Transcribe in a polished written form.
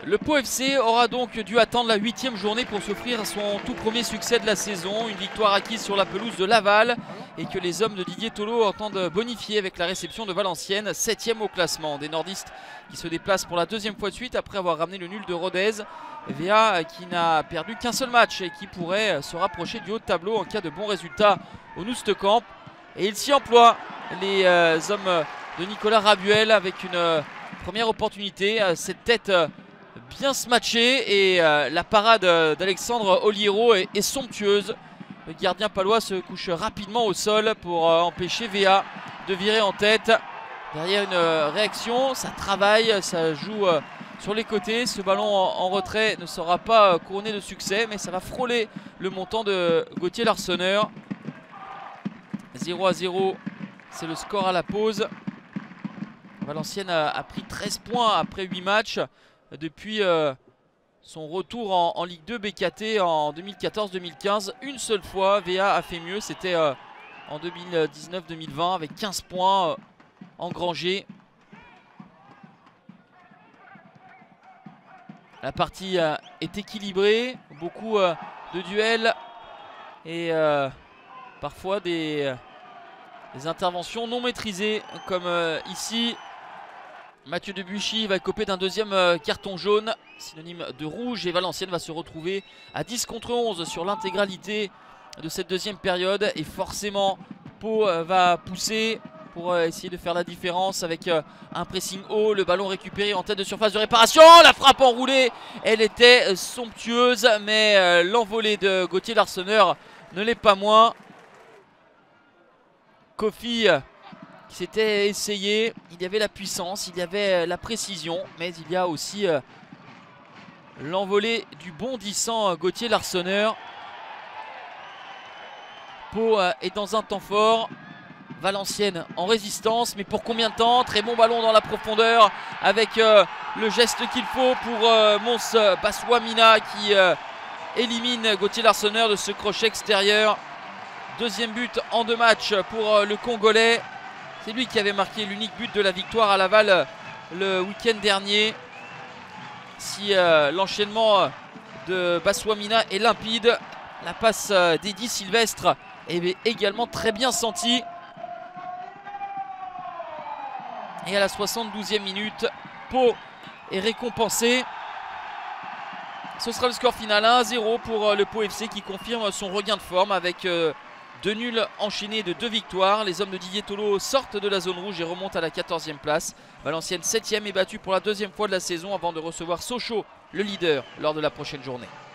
Le Pau FC aura donc dû attendre la 8e journée pour s'offrir son tout premier succès de la saison. Une victoire acquise sur la pelouse de Laval et que les hommes de Didier Tolo entendent bonifier avec la réception de Valenciennes, 7e au classement. Des nordistes qui se déplacent pour la 2e fois de suite après avoir ramené le nul de Rodez. VA qui n'a perdu qu'un seul match et qui pourrait se rapprocher du haut de tableau en cas de bons résultats au Noustecamp. Et il s'y emploie, les hommes de Nicolas Rabuel, avec une première opportunité. Cette tête bien se matcher et la parade d'Alexandre Oliero est somptueuse. Le gardien palois se couche rapidement au sol pour empêcher VA de virer en tête. Derrière une réaction, ça travaille, ça joue sur les côtés. Ce ballon en retrait ne sera pas couronné de succès, mais ça va frôler le montant de Gauthier Larsonneur. 0-0, c'est le score à la pause. Valenciennes a pris 13 points après 8 matchs depuis son retour en Ligue 2 BKT en 2014-2015. Une seule fois, VA a fait mieux, c'était en 2019-2020 avec 15 points engrangés. La partie est équilibrée, beaucoup de duels et parfois des interventions non maîtrisées comme ici. Mathieu Debuchy va coper d'un deuxième carton jaune, synonyme de rouge, et Valenciennes va se retrouver à 10 contre 11 sur l'intégralité de cette deuxième période. Et forcément, Pau va pousser pour essayer de faire la différence avec un pressing haut, le ballon récupéré en tête de surface de réparation. La frappe enroulée, elle était somptueuse, mais l'envolée de Gauthier Larsonneur ne l'est pas moins. Kofi qui s'était essayé, il y avait la puissance, il y avait la précision, mais il y a aussi l'envolée du bondissant Gauthier Larsonneur. Pau est dans un temps fort, Valenciennes en résistance, mais pour combien de temps? Très bon ballon dans la profondeur avec le geste qu'il faut pour Mons Baswamina qui élimine Gauthier Larsonneur de ce crochet extérieur. Deuxième but en 2 matchs pour le Congolais. C'est lui qui avait marqué l'unique but de la victoire à Laval le week-end dernier. Si l'enchaînement de Baswamina est limpide, la passe d'Eddy Sylvestre est également très bien sentie. Et à la 72e minute, Pau est récompensé. Ce sera le score final 1-0 pour le Pau FC qui confirme son regain de forme avec 2 nuls enchaînés de 2 victoires. Les hommes de Didier Tolo sortent de la zone rouge et remontent à la 14e place. Valenciennes 7e est battue pour la 2e fois de la saison avant de recevoir Sochaux, le leader, lors de la prochaine journée.